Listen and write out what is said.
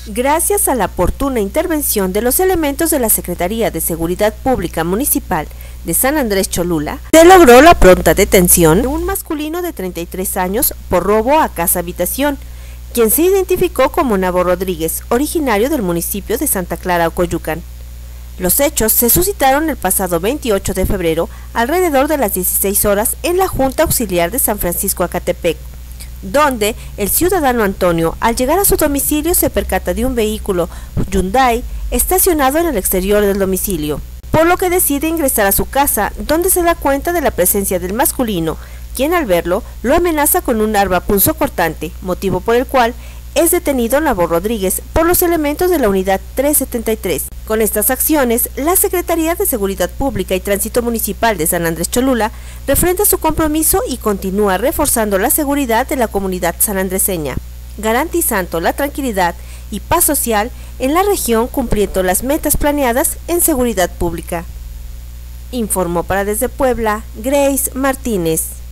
Gracias a la oportuna intervención de los elementos de la Secretaría de Seguridad Pública Municipal de San Andrés Cholula, se logró la pronta detención de un masculino de 33 años por robo a casa-habitación, quien se identificó como Nabo Rodríguez, originario del municipio de Santa Clara, Ocoyucan. Los hechos se suscitaron el pasado 28 de febrero, alrededor de las 16 horas, en la Junta Auxiliar de San Francisco Acatepec, donde el ciudadano Antonio, al llegar a su domicilio, se percata de un vehículo Hyundai estacionado en el exterior del domicilio, por lo que decide ingresar a su casa, donde se da cuenta de la presencia del masculino, quien al verlo lo amenaza con un arma punzocortante, motivo por el cual es detenido Nabo Rodríguez por los elementos de la Unidad 373. Con estas acciones, la Secretaría de Seguridad Pública y Tránsito Municipal de San Andrés Cholula refrenda su compromiso y continúa reforzando la seguridad de la comunidad sanandreseña, garantizando la tranquilidad y paz social en la región, cumpliendo las metas planeadas en seguridad pública. Informó para Desde Puebla, Grace Martínez.